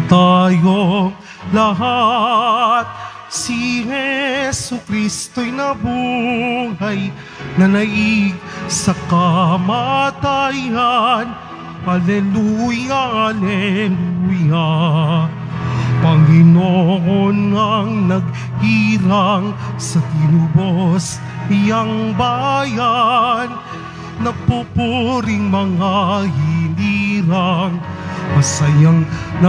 tayong lahat. Si Jesu Kristo'y nabuhay, nanaig sa kamatayan. Alleluia, alleluia. Panginoon ang naghirang sa tinubos niyang bayan. Nagpupuring mga hinirang, masayang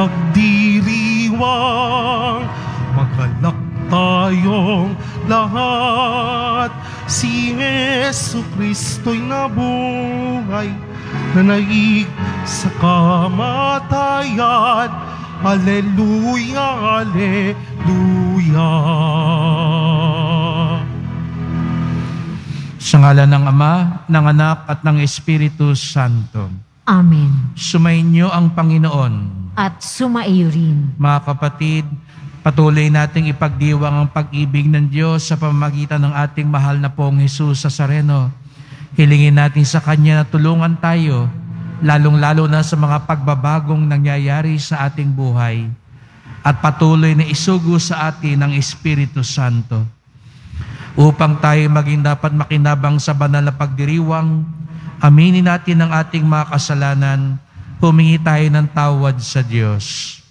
nagdiriwang. Magalak tayong lahat. Si Jesu Kristo'y nabuhay, nanaig sa kamatayan. Alleluia, alleluia. Sa ngalan ng Ama, ng Anak, at ng Espiritu Santo. Amen. Sumainyo ang Panginoon. At sumaiyo rin. Mga kapatid, patuloy nating ipagdiwang ang pag-ibig ng Diyos sa pamamagitan ng ating mahal na pong Jesus Nazareno. Hilingin natin sa Kanya na tulungan tayo, lalong-lalo na sa mga pagbabagong nangyayari sa ating buhay, at patuloy na isugo sa atin ng Espiritu Santo, upang tayo maging dapat makinabang sa banal na pagdiriwang. Aminin natin ang ating mga kasalanan, humingi tayo ng tawad sa Diyos.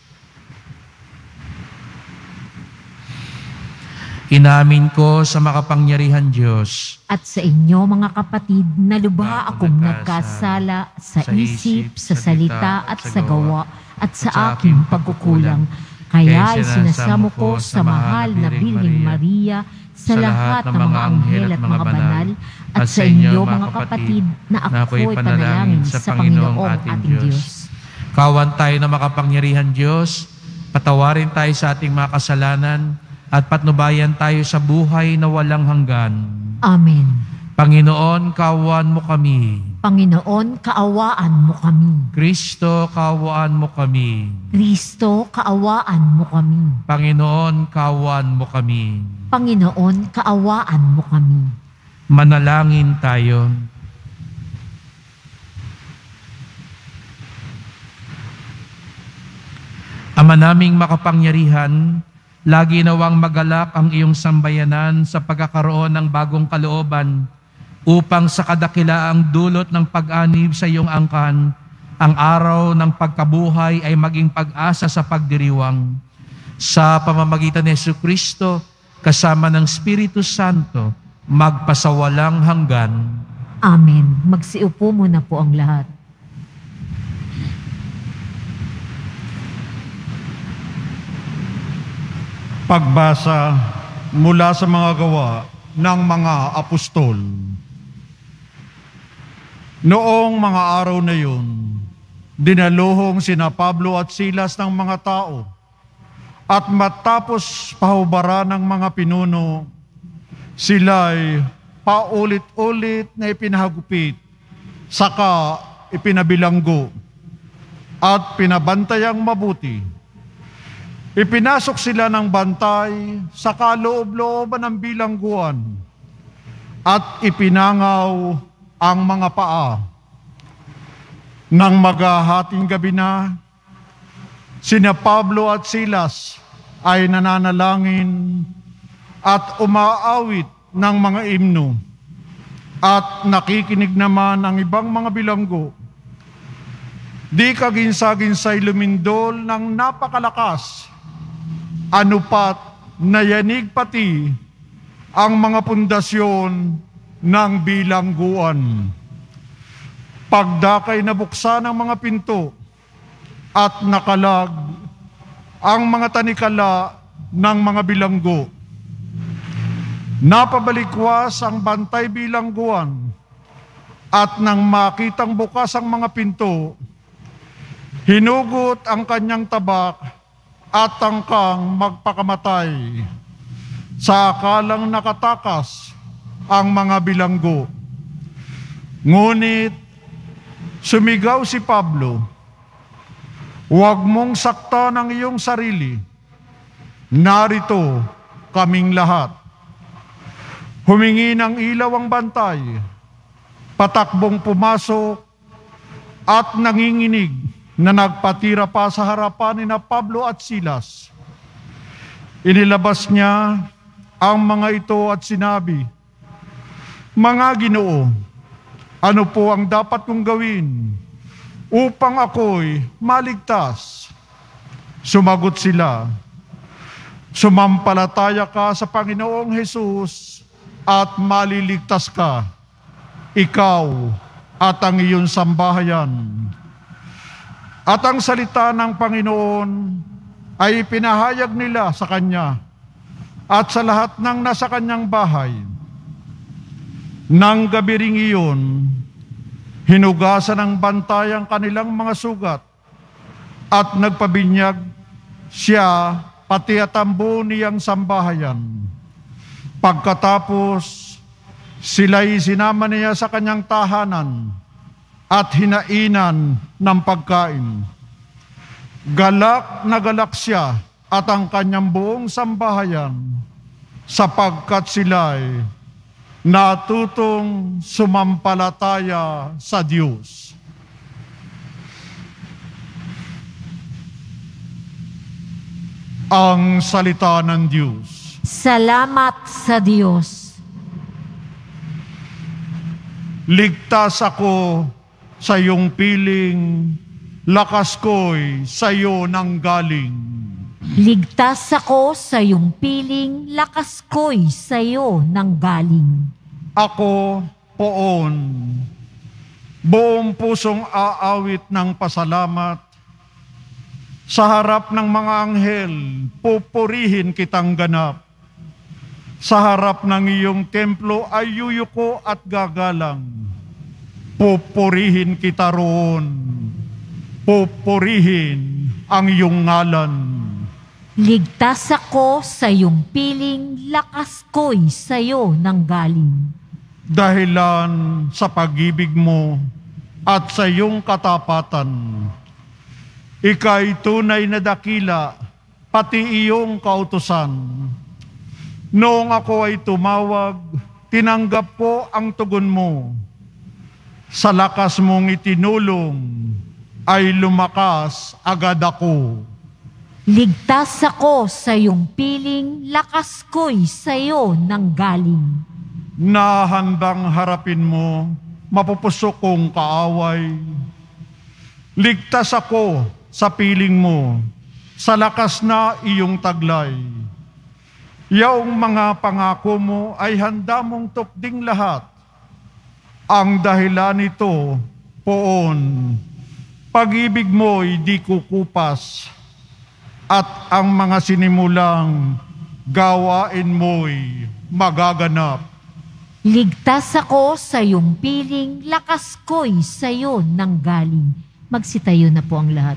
Inamin ko sa makapangyarihan Diyos at sa inyo mga kapatid na lubha akong nagkasala sa isip, sa salita at sa gawa at sa aking pagkukulang. Kaya isinasamo ko sa mahal na Birheng Maria, sa lahat ng mga anghel at mga banal, at sa inyo mga kapatid na ako'y panalangin sa Panginoong ating Diyos. Kawan tayo na makapangyarihan Diyos, patawarin tayo sa ating mga kasalanan, at patnubayan tayo sa buhay na walang hanggan. Amen. Panginoon, kaawaan mo kami. Panginoon, kaawaan mo kami. Kristo, kaawaan mo kami. Kristo, kaawaan mo kami. Panginoon, kaawaan mo kami. Panginoon, kaawaan mo kami. Manalangin tayo. Ama naming makapangyarihan, lagi nawang magalak ang iyong sambayanan sa pagkakaroon ng bagong kalooban upang sa kadakilaang dulot ng pag-anib sa iyong angkan, ang araw ng pagkabuhay ay maging pag-asa sa pagdiriwang. Sa pamamagitan ni Jesucristo, kasama ng Espiritu Santo, magpasawalang hanggan. Amen. Magsiupo muna po ang lahat. Pagbasa mula sa mga gawa ng mga apostol. Noong mga araw na yun, dinaluhong sina Pablo at Silas ng mga tao, at matapos pahubara ng mga pinuno, sila'y paulit-ulit na ipinahagupit, saka ipinabilanggo, at pinabantayang mabuti. Ipinasok sila ng bantay sa kaloob-looban ng bilangguan at ipinangaw ang mga paa. Nang maghahating gabi na, sina Pablo at Silas ay nananalangin at umaawit ng mga imno at nakikinig naman ang ibang mga bilanggo. Di kaginsa-ginsay lumindol ng napakalakas, anupat na yanig pati ang mga pundasyon ng bilangguan. Pagdakay nabuksan ang mga pinto at nakalag ang mga tanikala ng mga bilanggo. Napabalikwas ang bantay bilangguan at nang makitang bukas ang mga pinto, hinugot ang kanyang tabak at tangkang magpakamatay sa akalang nakatakas ang mga bilanggo. Ngunit sumigaw si Pablo, "Huwag mong saktan ang iyong sarili. Narito kaming lahat." Humingi ng ilaw ang bantay, patakbong pumasok at nanginginig na nagpatira pa sa harapan ni na Pablo at Silas. Inilabas niya ang mga ito at sinabi, "Mga Ginoo, ano po ang dapat kong gawin upang ako'y maligtas?" Sumagot sila, "Sumampalataya ka sa Panginoong Hesus at maliligtas ka, ikaw at ang iyong sambahayan." At ang salita ng Panginoon ay pinahayag nila sa kanya at sa lahat ng nasa kanyang bahay. Nang gabi ring iyon, hinugasan ng bantay ang kanilang mga sugat at nagpabinyag siya pati at ang buo niyang sambahayan. Pagkatapos, sila'y sinama niya sa kanyang tahanan at hinainan ng pagkain. Galak na galak siya at ang kanyang buong sambahayan sapagkat sila'y natutong sumampalataya sa Diyos. Ang salita ng Diyos. Salamat sa Diyos. Ligtas ako sa iyong piling, lakas ko'y sa iyo nanggaling. Ligtas ako sa iyong piling, lakas ko'y sa iyo nanggaling. Ako poon, buong pusong aawit ng pasalamat. Sa harap ng mga anghel, pupurihin kitang ganap. Sa harap ng iyong templo ay yuyuko at gagalang. Pupurihin kita roon. Pupurihin ang iyong ngalan. Ligtas ako sa iyong piling, lakas ko'y sa iyo nanggaling. Dahilan sa pag-ibig mo at sa iyong katapatan, ika'y tunay na dakila, pati iyong kautusan. Noong ako ay tumawag, tinanggap ko ang tugon mo. Sa lakas mong itinulong, ay lumakas agad ako. Ligtas ako sa iyong piling, lakas ko'y sa iyo nanggaling. Nahandang harapin mo, mapupusok kong kaaway. Ligtas ako sa piling mo, sa lakas na iyong taglay. Yaong mga pangako mo ay handa mong tupding lahat. Ang dahilan nito, poon, pag-ibig mo'y di kukupas, at ang mga sinimulang gawain mo'y magaganap. Ligtas ako sa iyong piling, lakas ko'y sa iyo nanggaling. Magsitayo na po ang lahat.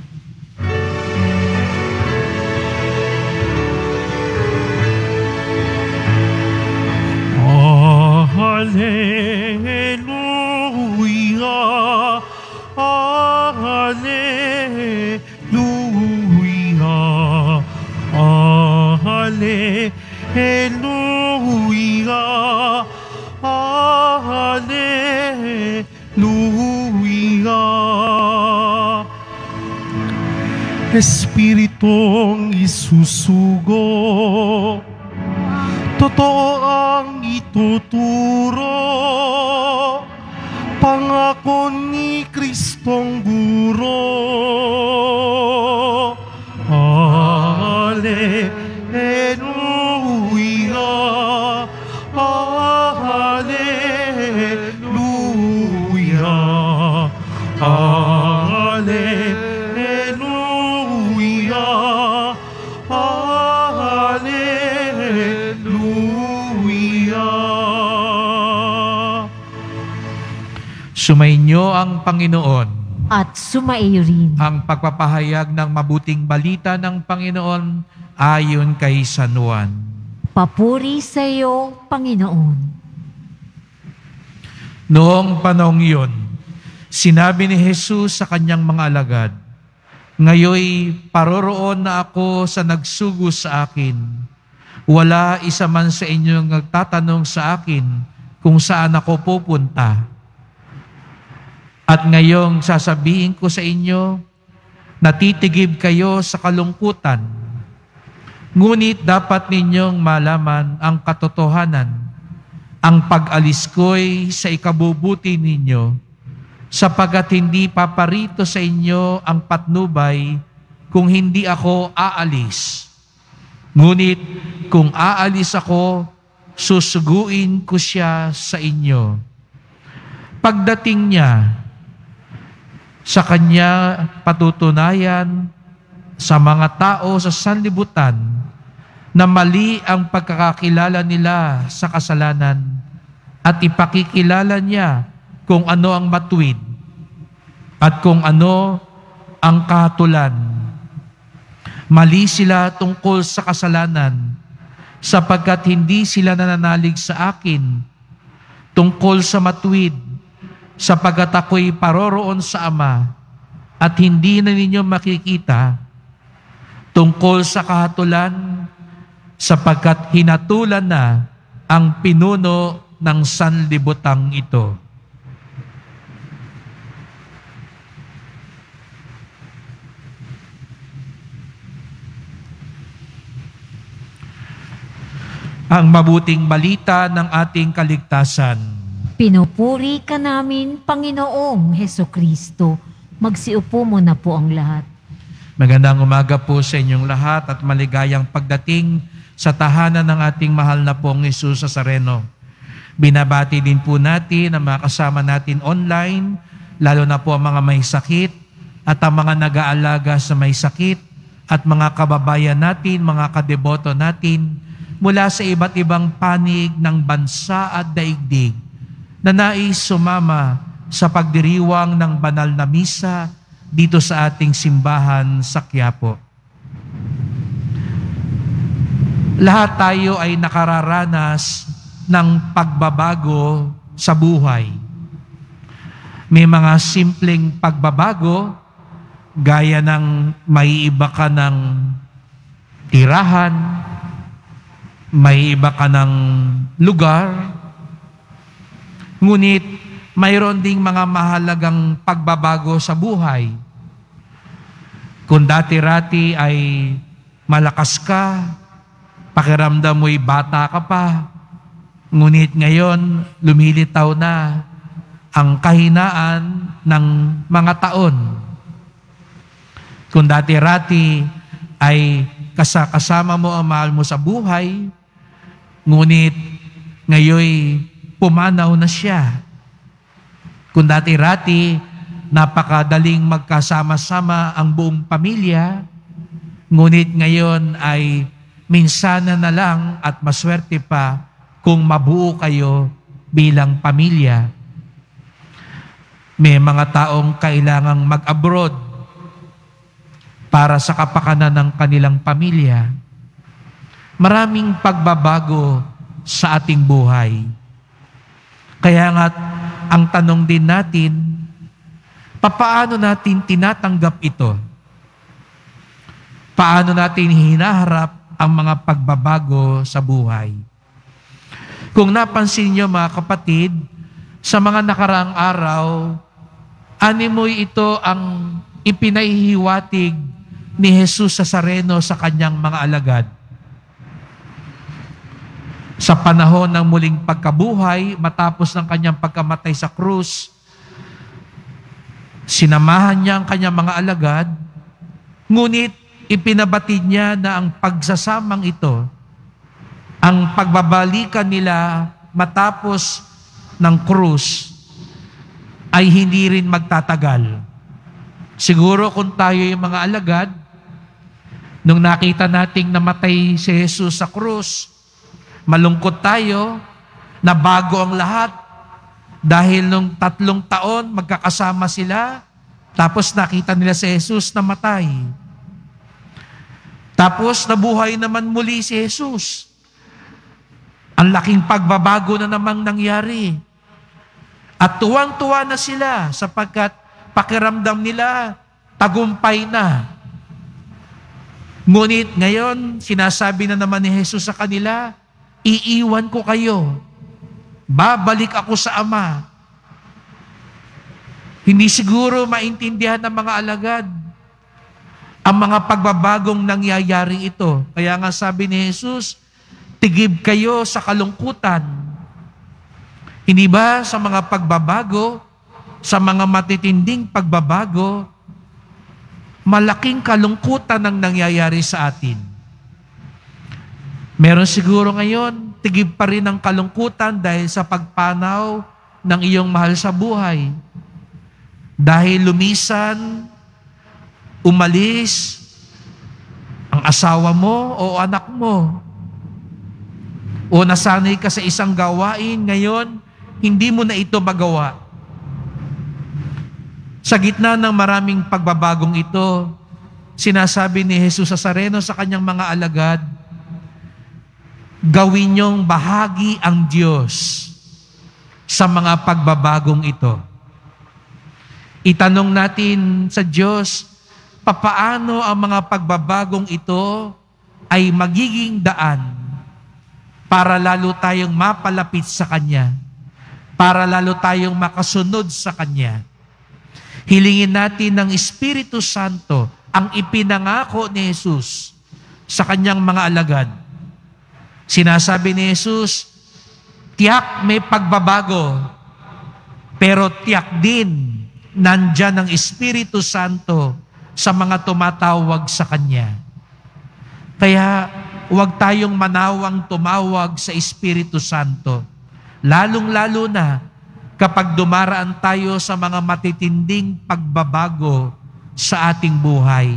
Hallelujah, Hallelujah, Hallelujah, Hallelujah. Espiritong isusugo, totoo ang ituturo, pangako ni Kristong guro. Hallelujah, Hallelujah, Hallelujah, Hallelujah. Sumainyo ang Panginoon. At sumaiyo rin Ang pagpapahayag ng mabuting balita ng Panginoon ayon kay San Juan. papuri sa iyo, Panginoon. Noong panahong iyon, sinabi ni Jesus sa kanyang mga alagad, "Ngayoy paroroon na ako sa nagsugo sa akin. Wala isa man sa inyong nagtatanong sa akin kung saan ako pupunta. At ngayong sasabihin ko sa inyo, Natitigib kayo sa kalungkutan. Ngunit dapat ninyong malaman ang katotohanan. Ang pag-alis ko'y sa ikabubuti ninyo, sapagkat hindi paparito sa inyo ang patnubay kung hindi ako aalis. Ngunit kung aalis ako, susuguin ko siya sa inyo. Pagdating niya, sa kanya patutunayan sa mga tao sa sanlibutan na mali ang pagkakakilala nila sa kasalanan at ipakikilala niya kung ano ang matuwid at kung ano ang kahatulan. Mali sila tungkol sa kasalanan sapagkat hindi sila nananalig sa akin, tungkol sa matuwid sapagkat ako'y paroroon sa Ama at hindi na ninyo makikita, tungkol sa kahatulan sapagkat hinatulan na ang pinuno ng sanlibutang ito. Ang mabuting balita ng ating kaligtasan. Pinupuri ka namin, Panginoong Hesukristo. Magsiupo mo na po ang lahat. Magandang umaga po sa inyong lahat at maligayang pagdating sa tahanan ng ating mahal na pong Jesus Nazareno. Binabati din po natin ang mga kasama natin online, lalo na po ang mga may sakit at ang mga nag-aalaga sa may sakit at mga kababayan natin, mga kadeboto natin mula sa iba't ibang panig ng bansa at daigdig na nais sumama sa pagdiriwang ng banal na misa dito sa ating simbahan sa Quiapo. Lahat tayo ay nakararanas ng pagbabago sa buhay. May mga simpleng pagbabago gaya ng may iba ka ng tirahan, may iba ka ng lugar, ngunit mayroon ding mga mahalagang pagbabago sa buhay. Kung dati-rati ay malakas ka, pakiramdam mo'y bata ka pa, ngunit ngayon lumilitaw na ang kahinaan ng mga taon. Kung dati-rati ay kasama mo ang mahal mo sa buhay, ngunit ngayon pumanaw na siya. Kung dati-rati napakadaling magkasama-sama ang buong pamilya, ngunit ngayon ay minsanan na lang at maswerte pa kung mabuo kayo bilang pamilya. May mga taong kailangang mag-abroad para sa kapakanan ng kanilang pamilya. Maraming pagbabago sa ating buhay. Kaya nga, ang tanong din natin, paano natin tinatanggap ito? Paano natin hinaharap ang mga pagbabago sa buhay? Kung napansin niyo mga kapatid, sa mga nakaraang araw, animoy ito ang ipinahihiwatig ni Jesus Nazareno sa kanyang mga alagad. Sa panahon ng muling pagkabuhay, matapos ng kanyang pagkamatay sa krus, sinamahan niya ang kanyang mga alagad, ngunit ipinabatid niya na ang pagsasamang ito, ang pagbabalikan nila matapos ng krus, ay hindi rin magtatagal. Siguro kung tayo yung mga alagad, nung nakita nating namatay si Jesus sa krus, malungkot tayo na bago ang lahat dahil nung 3 taon magkakasama sila, tapos nakita nila si Jesus namatay. Tapos nabuhay naman muli si Jesus. Ang laking pagbabago na namang nangyari. At tuwang-tuwa na sila sapagkat pakiramdam nila tagumpay na. Ngunit ngayon, sinasabi na naman ni Jesus sa kanila, iiwan ko kayo. Babalik ako sa Ama. Hindi siguro maintindihan ng mga alagad ang mga pagbabagong nangyayari ito. Kaya nga sabi ni Jesus, tigib kayo sa kalungkutan. Hindi ba sa mga pagbabago, sa mga matitinding pagbabago, malaking kalungkutan ang nangyayari sa atin. Meron siguro ngayon, tigib pa rin ang kalungkutan dahil sa pagpanaw ng iyong mahal sa buhay. Dahil lumisan, umalis ang asawa mo o anak mo. O nasanay ka sa isang gawain, ngayon, hindi mo na ito magawa. Sa gitna ng maraming pagbabagong ito, sinasabi ni Jesus Nazareno sa kanyang mga alagad, gawin niyong bahagi ang Diyos sa mga pagbabagong ito. Itanong natin sa Diyos, papaano ang mga pagbabagong ito ay magiging daan para lalo tayong mapalapit sa Kanya, para lalo tayong makasunod sa Kanya. Hilingin natin ng Espiritu Santo ang ipinangako ni Jesus sa Kanyang mga alagad. Sinasabi ni Jesus, tiyak may pagbabago, pero tiyak din nandyan ang Espiritu Santo sa mga tumatawag sa Kanya. Kaya huwag tayong manawang tumawag sa Espiritu Santo, lalong-lalo na kapag dumaraan tayo sa mga matitinding pagbabago sa ating buhay.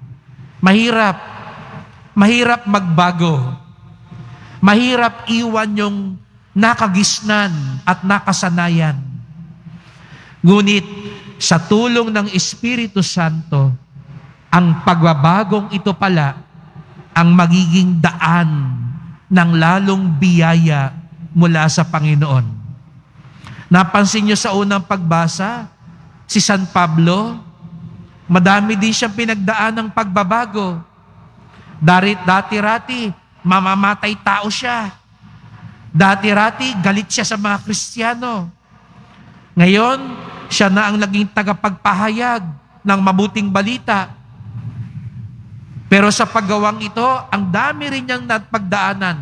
Mahirap magbago. Mahirap iwan yung nakagisnan at nakasanayan. Ngunit sa tulong ng Espiritu Santo, ang pagbabagong ito pala ang magiging daan ng lalong biyaya mula sa Panginoon. Napansin niyo sa unang pagbasa, si San Pablo, madami din siyang pinagdaan ng pagbabago. Dati-rati, mamamatay tao siya. Dati-rati, galit siya sa mga Kristiyano. Ngayon, siya na ang naging tagapagpahayag ng mabuting balita. Pero sa paggawang ito, ang dami rin niyang napagdaanan.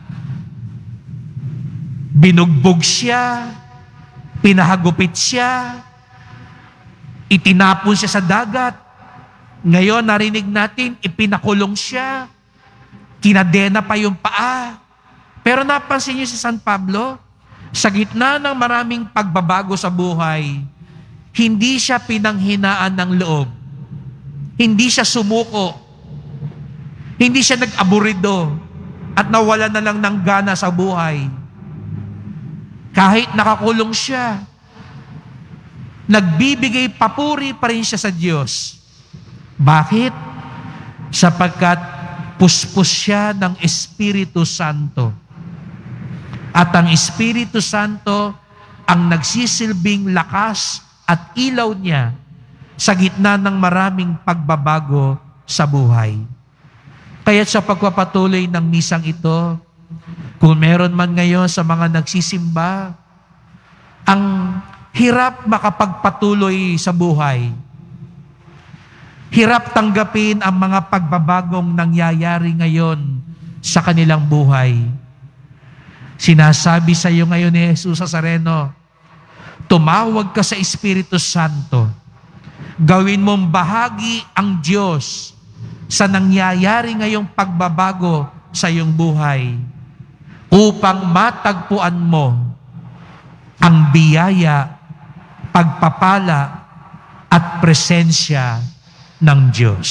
Binugbog siya, pinahagupit siya, itinapon siya sa dagat. Ngayon, narinig natin, ipinakulong siya, kinadena pa yung paa. Pero napansin niyo si San Pablo, sa gitna ng maraming pagbabago sa buhay, hindi siya pinanghinaan ng loob. Hindi siya sumuko. Hindi siya nag-aburido at nawala na lang ng gana sa buhay. Kahit nakakulong siya, nagbibigay papuri pa rin siya sa Diyos. Bakit? Sapagkat puspos siya ng Espiritu Santo. At ang Espiritu Santo ang nagsisilbing lakas at ilaw niya sa gitna ng maraming pagbabago sa buhay. Kaya sa pagpapatuloy ng misang ito, kung meron man ngayon sa mga nagsisimba, ang hirap makapagpatuloy sa buhay. Hirap tanggapin ang mga pagbabagong nangyayari ngayon sa kanilang buhay. Sinasabi sa iyo ngayon ni Jesus Nazareno, tumawag ka sa Espiritu Santo. Gawin mong bahagi ang Diyos sa nangyayari ngayong pagbabago sa iyong buhay upang matagpuan mo ang biyaya, pagpapala at presensya ng Diyos.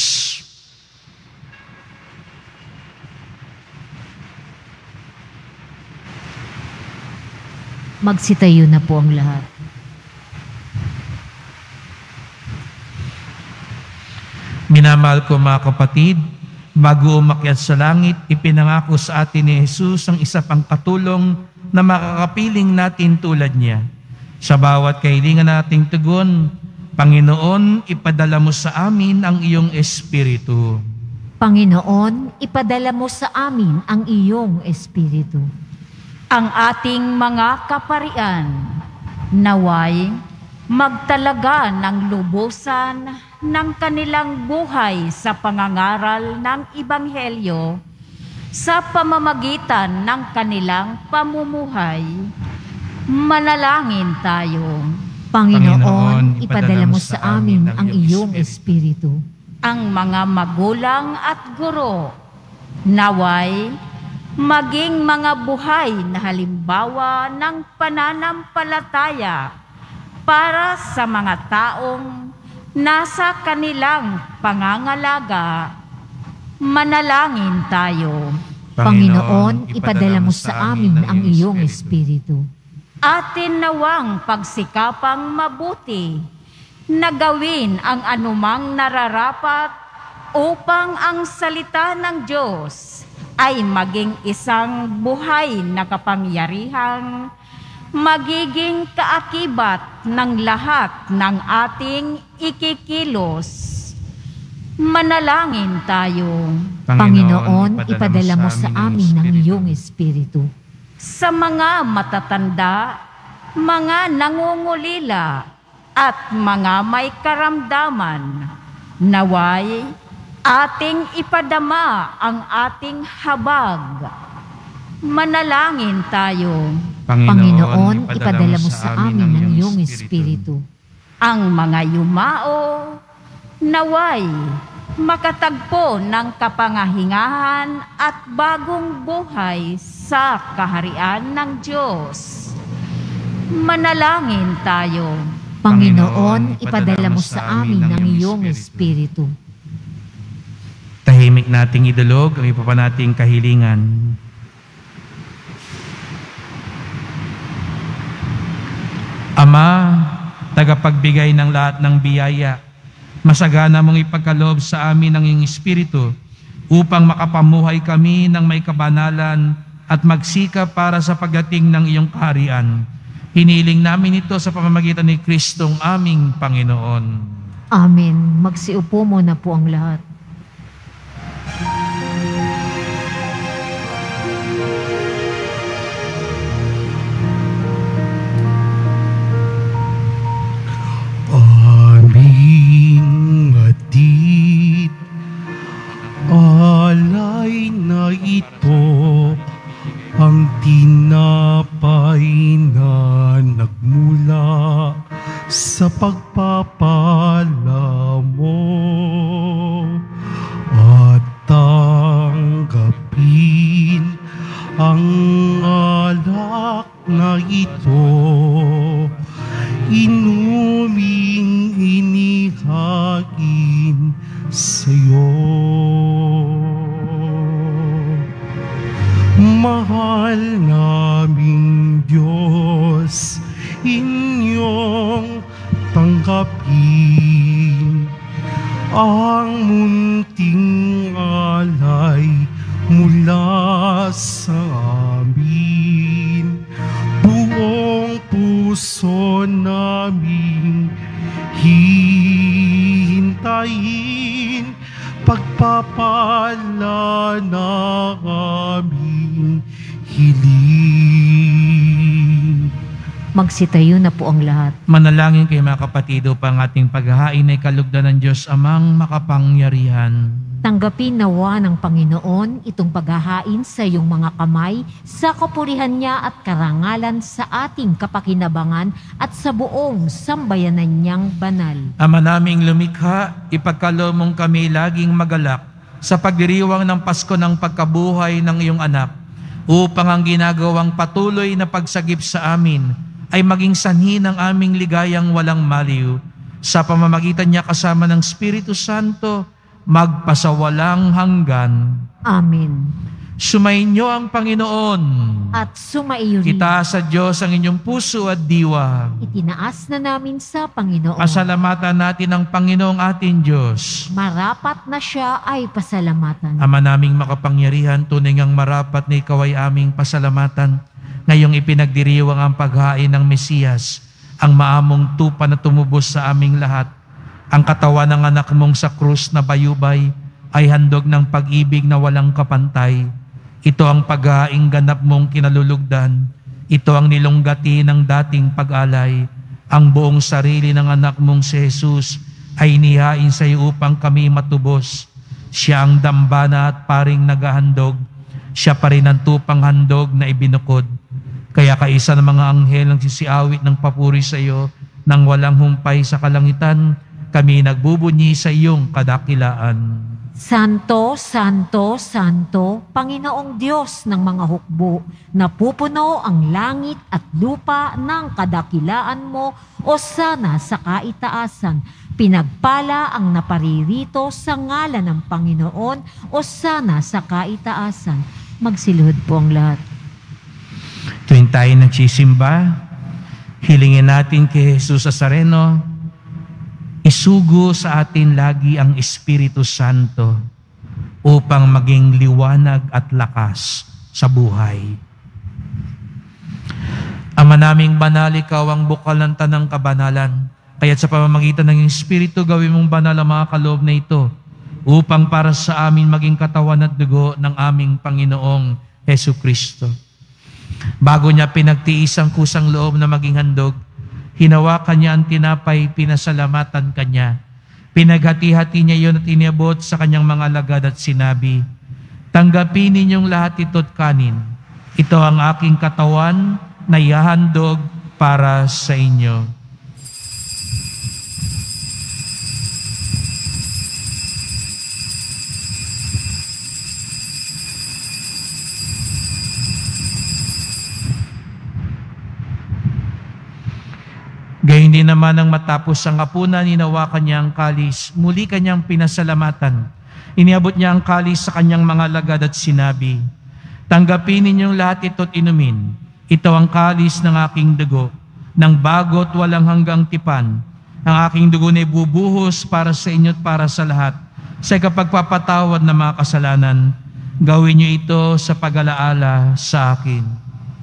Magsitayo na po ang lahat. Minamahal ko mga kapatid, bago umakyat sa langit, ipinangako sa atin ni Jesus ang isa pang katulong na makakapiling natin tulad niya. Sa bawat kahilingan nating tugon, Panginoon, ipadala mo sa amin ang iyong Espiritu. Panginoon, ipadala mo sa amin ang iyong Espiritu. Ang ating mga kaparian, naway magtalaga ng lubusan ng kanilang buhay sa pangangaral ng Ebanghelyo sa pamamagitan ng kanilang pamumuhay. Manalangin tayo. Panginoon, ipadala mo sa amin ang iyong Espiritu. Ang mga magulang at guro, naway maging mga buhay na halimbawa ng pananampalataya para sa mga taong nasa kanilang pangangalaga. Manalangin tayo. Panginoon, ipadala mo sa amin ang iyong Espiritu. Atin nawang pagsikapang mabuti na gawin ang anumang nararapat upang ang salita ng Diyos ay maging isang buhay na kapangyarihang magiging kaakibat ng lahat ng ating ikikilos. Manalangin tayo. Panginoon, ipadala mo sa amin ang iyong Espiritu. Sa mga matatanda, mga nangungulila, at mga may karamdaman, naway ating ipadama ang ating habag. Manalangin tayo. Panginoon, ipadala mo sa amin ang iyong Espiritu. Ang mga yumao, naway makatagpo ng kapangahingahan at bagong buhay sa kaharian ng Diyos. Manalangin tayo. Panginoon, ipadala mo sa amin ang iyong Espiritu. Tahimik nating idulog ang iba pa nating kahilingan. Ama, tagapagbigay ng lahat ng biyaya, masagana mong ipagkaloob sa amin ang iyong Espiritu upang makapamuhay kami ng may kabanalan at magsikap para sa pagdating ng iyong kaharian. Hiniling namin ito sa pamamagitan ni Kristong aming Panginoon. Amen. Magsiupo mo na po ang lahat. Aming atid, alay na ito, ang tinapay na nagmula sa pagpapala mo, at tanggapin ang alak na ito, inuming inihain sa'yo. Mahal naming Diyos, inyong tanggapin ang munting alay mula sa amin. Buong puso naming hihintayin pagpapala na aming hiling. Magsitayo na po ang lahat. Manalangin kayo mga kapatid upang ating paghahain ay kalugdan ng Diyos amang makapangyarihan. Tanggapin nawa ng Panginoon itong paghahain sa iyong mga kamay sa kapurihan niya at karangalan sa ating kapakinabangan at sa buong sambayanan niyang banal. Ama naming lumikha, ipagkaloob mong kami laging magalak sa pagdiriwang ng Pasko ng pagkabuhay ng iyong anak, upang ang ginagawang patuloy na pagsagip sa amin ay maging sanhi ng aming ligayang walang maliw. Sa pamamagitan niya kasama ng Espiritu Santo, magpasawalang hanggan. Amen. Sumainyo ang Panginoon. At sumaiyo rin. Itaas sa Diyos ang inyong puso at diwa. Itinaas na namin sa Panginoon. Pasalamatan natin ang Panginoong ating Diyos. Marapat na siya ay pasalamatan. Ama naming makapangyarihan, tunay ngang marapat na ikaw ay aming pasalamatan. Ngayong ipinagdiriwang ang paghain ng Mesiyas, ang maamong tupa na tumubos sa aming lahat. Ang katawan ng anak mong sa krus na bayubay ay handog ng pag-ibig na walang kapantay. Ito ang paghaing ganap mong kinalulugdan. Ito ang nilunggati ng dating pag-alay. ang buong sarili ng anak mong si Jesus ay inihain sa iyo upang kami matubos. Siya ang dambana at paring naghahandog. Siya pa rin ang tupang handog na ibinukod. Kaya kaisa ng mga anghel ang sisiawit ng papuri sa iyo nang walang humpay sa kalangitan, kami nagbubunyi sa iyong kadakilaan. Santo, Santo, Santo, Panginoong Diyos ng mga hukbo, napupuno ang langit at lupa ng kadakilaan mo o sana sa kaitaasan. Pinagpala ang naparirito sa ngalan ng Panginoon o sana sa kaitaasan. Magsiluhod po ang lahat. Tuwing tayo nagsisimba, hilingin natin kay Jesus Nazareno, isugo sa atin lagi ang Espiritu Santo upang maging liwanag at lakas sa buhay. Ama naming banal, ikaw ang bukal ng tanang kabanalan. Kaya't sa pamamagitan ng Espiritu, gawin mong banal ang mga kaloob na ito upang para sa amin maging katawan at dugo ng aming Panginoong Hesu Kristo. Bago niya pinagtiis ang kusang loob na maging handog, hinawakan niya ang tinapay, pinasalamatan kanya. Pinaghati-hati niya iyon at iniabot sa kanyang mga alagad at sinabi, "Tanggapin ninyong lahat ito't kanin. Ito ang aking katawan na ihahandog para sa inyo." Gayun din naman nang matapos ang hapunan, hinawakan niya ang kalis. Muli kanyang pinasalamatan. Iniabot niya ang kalis sa kanyang mga alagad at sinabi, "Tanggapin ninyong lahat ito't inumin. Ito ang kalis ng aking dugo, ng bago't walang hanggang tipan. Ang aking dugo na ibubuhos para sa inyo at para sa lahat. Sa ikapagpapatawad ng mga kasalanan, gawin niyo ito sa pag-alaala sa akin."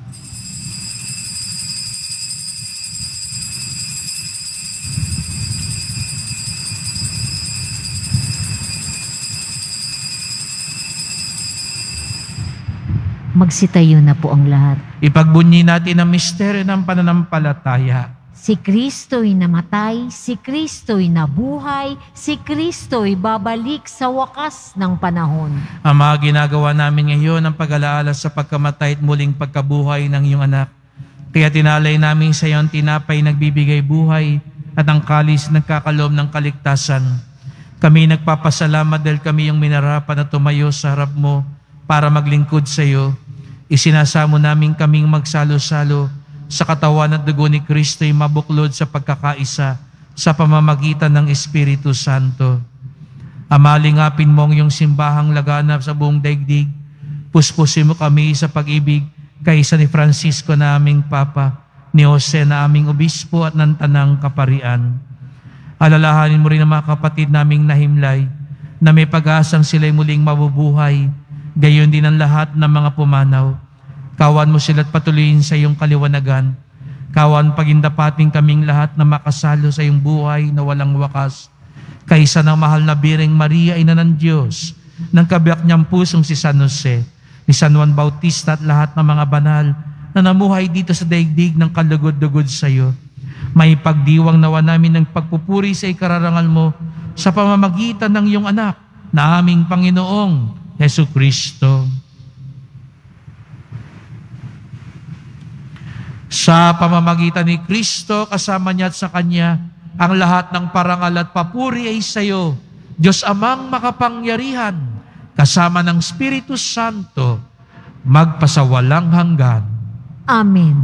Magsitayo na po ang lahat. Ipagbunyi natin ang misteryo ng pananampalataya. Si Kristo'y namatay, si Kristo'y nabuhay, si Kristo'y babalik sa wakas ng panahon. Ama, ginagawa namin ngayon ang pag-alaala sa pagkamatay at muling pagkabuhay ng iyong anak. Kaya tinalay namin sa iyo ang tinapay nagbibigay buhay at ang kalis nagkakaloob ng kaligtasan. Kami nagpapasalamat dahil kami yung minarapan na tumayo sa harap mo para maglingkod sa iyo. Isinasamo namin kaming magsalo-salo sa katawan at dugo ni Kristo'y mabuklod sa pagkakaisa sa pamamagitan ng Espiritu Santo. Ama, lingapin mo ang iyong simbahang laganap sa buong daigdig. Puspusin mo kami sa pag-ibig kaysa ni Francisco na aming Papa, ni Jose na aming Obispo at ng Tanang Kaparian. Alalahanin mo rin ang mga kapatid naming nahimlay na may pag-asang sila'y muling mabubuhay. Gayon din ang lahat ng mga pumanaw. Kawan mo sila't patuloyin sa iyong kaliwanagan. Kawan pagindapating kaming lahat na makasalo sa iyong buhay na walang wakas. Kaisa ng mahal na Birheng Maria, Ina ng Diyos, ng kabiyak niyang pusong si San Jose, ni San Juan Bautista at lahat ng mga banal na namuhay dito sa daigdig ng kalugod-dugod sa iyo. May pagdiwang nawa namin ng pagpupuri sa ikararangal mo sa pamamagitan ng iyong anak na aming Panginoong Hesu Kristo. Sa pamamagitan ni Kristo, kasama niya at sa Kanya, ang lahat ng parangal at papuri ay sa iyo, Diyos Amang makapangyarihan, kasama ng Espiritu Santo, magpasawalang hanggan. Amen.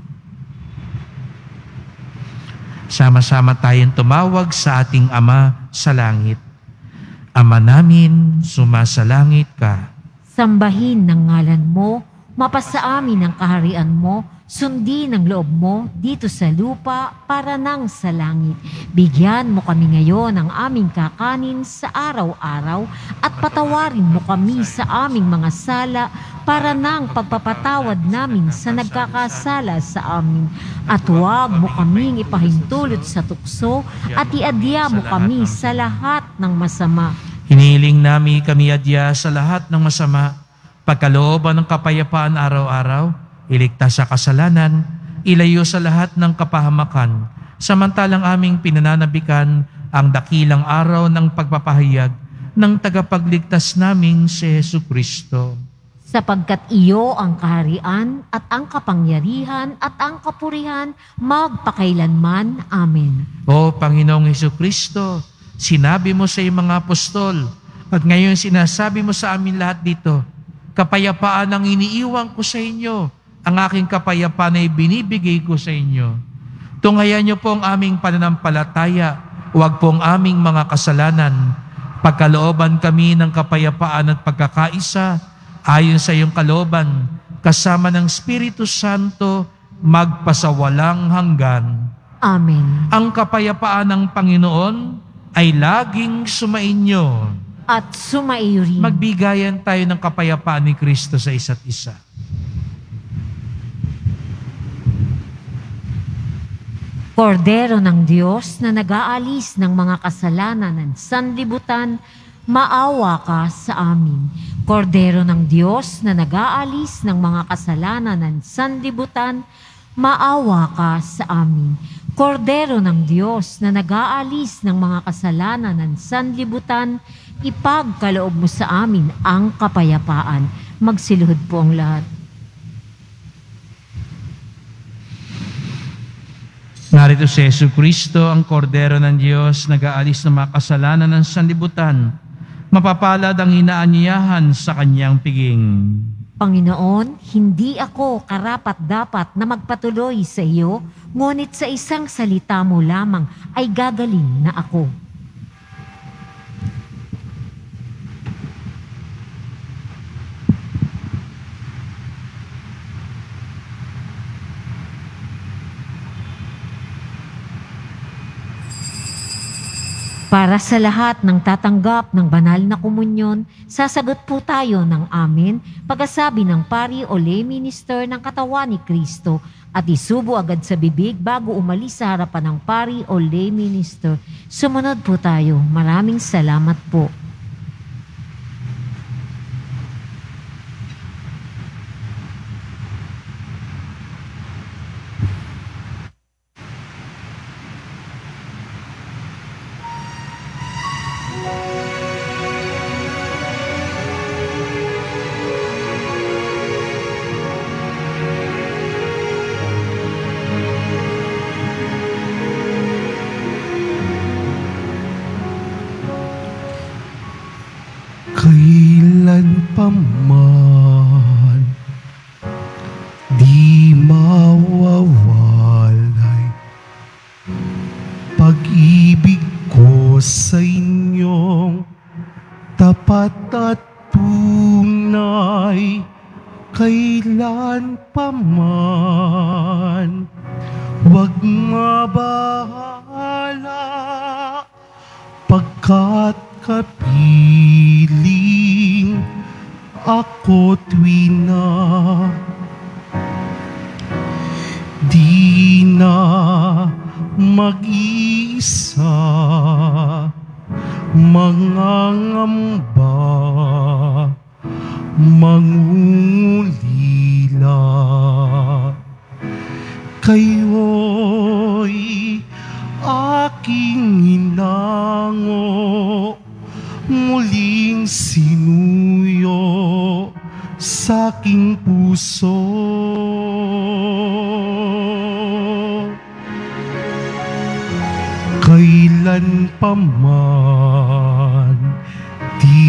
Sama-sama tayong tumawag sa ating Ama sa langit. Ama namin, sumasalangit ka. Sambahin ng ngalan mo, mapasa amin ang kaharian mo, sundin ang loob mo dito sa lupa para nang sa langit. Bigyan mo kami ngayon ng aming kakanin sa araw-araw at patawarin mo kami sa aming mga sala para nang pagpapatawad namin sa nagkakasala sa amin. At huwag mo kaming ipahintulot sa tukso at iadya mo kami sa lahat ng masama. Hinihiling namin kami adya sa lahat ng masama, pagkalooban ng kapayapaan araw-araw, iligtas sa kasalanan, ilayo sa lahat ng kapahamakan, samantalang aming pinananabikan ang dakilang araw ng pagpapahayag ng tagapagligtas naming si Jesucristo. Sapagkat iyo ang kaharian at ang kapangyarihan at ang kapurihan magpakailanman. Amen. O Panginoong Jesucristo, sinabi mo sa iyong mga apostol, at ngayon sinasabi mo sa amin lahat dito, kapayapaan ang iniiwan ko sa inyo, ang aking kapayapaan ay binibigay ko sa inyo. Tunghayan niyo po ang aming pananampalataya, huwag po ang aming mga kasalanan. Pagkalooban kami ng kapayapaan at pagkakaisa, ayon sa iyong kalooban, kasama ng Espiritu Santo, magpasawalang hanggan. Amen. Ang kapayapaan ng Panginoon ay laging sumainyo. At sumaiyo rin. Magbigayan tayo ng kapayapaan ni Kristo sa isa't isa. Kordero ng Diyos na nag-aalis ng mga kasalanan ng sanlibutan, maawa ka sa amin. Kordero ng Diyos na nag-aalis ng mga kasalanan ng sanlibutan, maawa ka sa amin. Kordero ng Diyos na nag-aalis ng mga kasalanan ng sanlibutan, ipagkaloob mo sa amin ang kapayapaan. Magsiluhod po ang lahat. Narito si Jesucristo, ang Kordero ng Diyos, nag-aalis ng mga kasalanan ng sanlibutan. Mapapalad ang inaanyayahan sa kanyang piging. Panginoon, hindi ako karapat-dapat na magpatuloy sa iyo, ngunit sa isang salita mo lamang ay gagaling na ako. Para sa lahat ng tatanggap ng banal na komunyon, sasagot po tayo ng amen pagkasabi ng pari o lay minister ng katawan ni Kristo at isubo agad sa bibig bago umalis sa harapan ng pari o lay minister. Sumunod po tayo. Maraming salamat po. Kailan pa man di mawawalay pag-ibig ko sa inyong tapat at tunay. Kailan pa man huwag mabahala pagkat kapiling ako tuwina. Di na mag-iisa mangangamba, mangungulila. Kayo'y aking inango, muling sinuyo sa aking puso. Kailan pa man di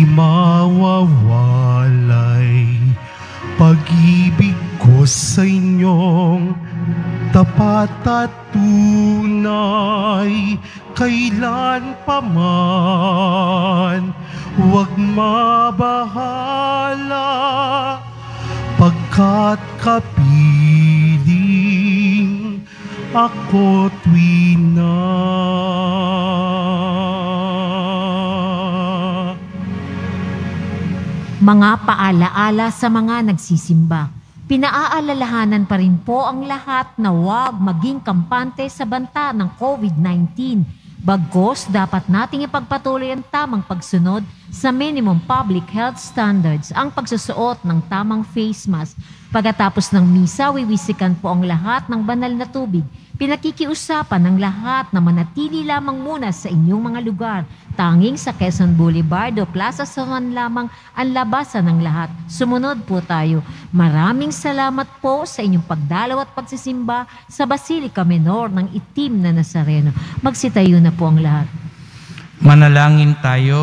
mawawalay pag-ibig ko sa inyong tapat at tunay. Kailan pa man huwag mabahala pagkat kapiling ako tuwina. Mga paalaala sa mga nagsisimba. Pinaaalalahanan pa rin po ang lahat na huwag maging kampante sa banta ng COVID-19. Bagkus, dapat nating ipagpatuloy ang tamang pagsunod sa minimum public health standards, ang pagsusuot ng tamang face mask. Pagkatapos ng misa, wiwisikan po ang lahat ng banal na tubig Pinakikiusapan ng lahat na manatili lamang muna sa inyong mga lugar. Tanging sa Quezon Boulevard o Plaza San Juan lamang ang labasan ng lahat. Sumunod po tayo. Maraming salamat po sa inyong pagdalaw at pagsisimba sa Basilica Menor ng Itim na Nazareno. Magsitayo na po ang lahat. Manalangin tayo.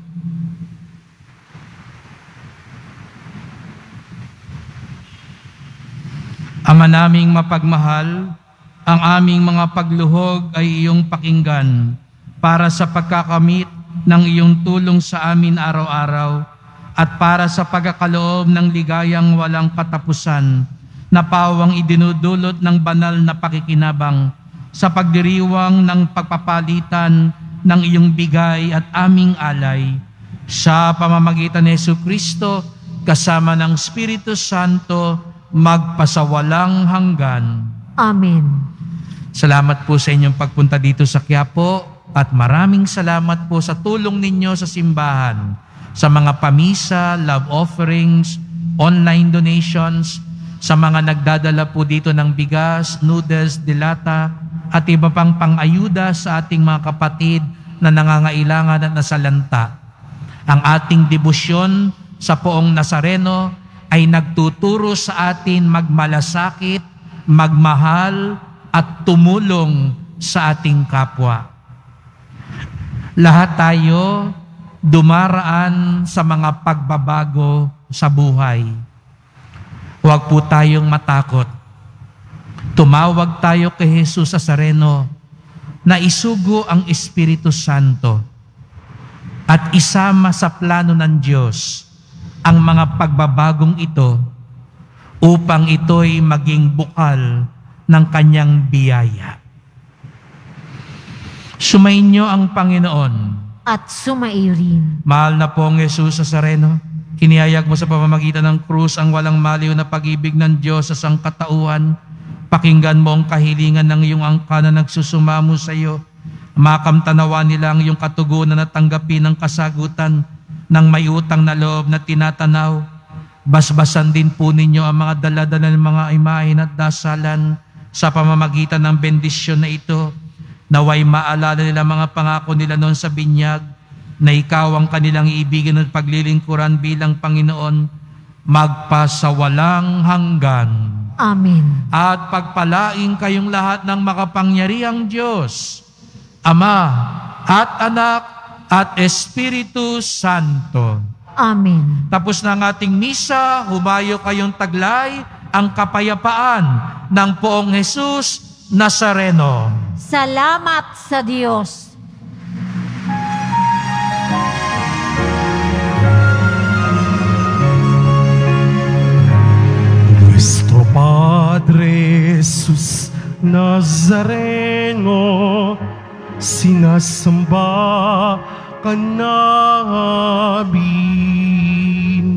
Ama naming mapagmahal, ang aming mga pagluhog ay iyong pakinggan para sa pagkakamit ng iyong tulong sa amin araw-araw at para sa pagkakaloob ng ligayang walang katapusan na pawang idinudulot ng banal na pakikinabang sa pagdiriwang ng pagpapalitan ng iyong bigay at aming alay sa pamamagitan ni Jesucristo kasama ng Espiritu Santo magpasawalang hanggan. Amen. Salamat po sa inyong pagpunta dito sa Quiapo at maraming salamat po sa tulong ninyo sa simbahan, sa mga pamisa, love offerings, online donations, sa mga nagdadala po dito ng bigas, noodles, dilata, at iba pang pang-ayuda sa ating mga kapatid na nangangailangan at nasalanta. Ang ating debosyon sa Poong Nazareno ay nagtuturo sa atin magmalasakit, magmahal, at tumulong sa ating kapwa. Lahat tayo dumaraan sa mga pagbabago sa buhay. Huwag po tayong matakot. Tumawag tayo kay Jesus Nazareno na isugo ang Espiritu Santo at isama sa plano ng Diyos ang mga pagbabagong ito upang ito'y maging bukal ng kanyang biyaya. Sumainyo ang Panginoon. At sumaiyo rin. Mahal na pong Jesus Nazareno, kinihayag mo sa pamamagitan ng krus ang walang maliw na pag-ibig ng Diyos sa sangkatauhan. Pakinggan mo ang kahilingan ng iyong angka na nagsusumamo sa iyo. Makamtanawa nila ang iyong katugunan at tanggapin ang kasagutan ng may utang na loob na tinatanaw. Basbasan din po ninyo ang mga daladala ng mga imahin at dasalan sa pamamagitan ng bendisyon na ito. Naway maalala nila mga pangako nila noon sa binyag na ikaw ang kanilang iibigin at paglilingkuran bilang Panginoon magpasawalang hanggan. Amen. At pagpalain kayong lahat ng makapangyarihang Diyos, Ama at Anak at Espiritu Santo. Amen. Tapos na ang ating misa, humayo kayong taglay ang kapayapaan ng Poong Jesus Nazareno. Salamat sa Diyos. Nuestro Padre Jesus Nazareno, sinasamba ka namin,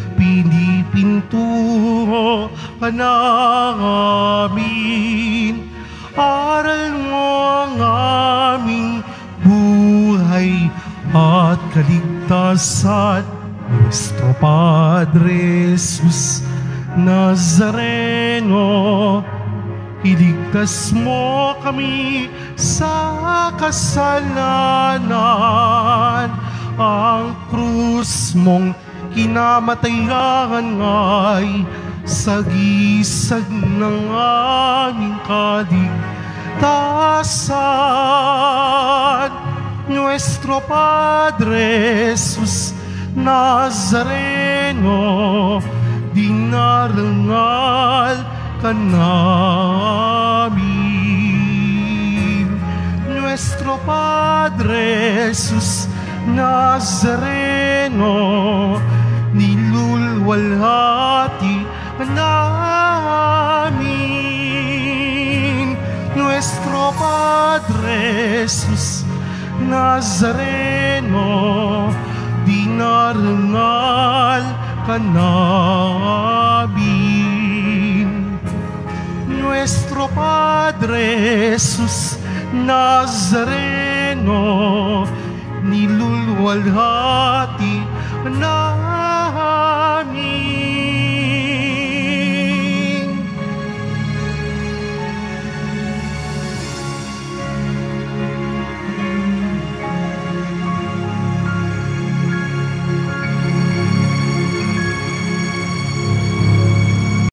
pinipintuho ka namin, aral mo ang aming buhay at kaligtasan. Nuestro Padre Jesus Nazareno, iligtas mo kami sa kasalanan. Ang krus mong kinamatayan ay sagisag ng aming kaligtasan. Nuestro Padre Jesus Nazareno, dinarangal ka namin. Nuestro Padre Jesus Nazareno, nilulwalhati ka namin. Nuestro Padre Jesus Nazareno, dinarangal ka namin. Nuestro Padre Jesus Nazareno, nilulwalhati ka namin.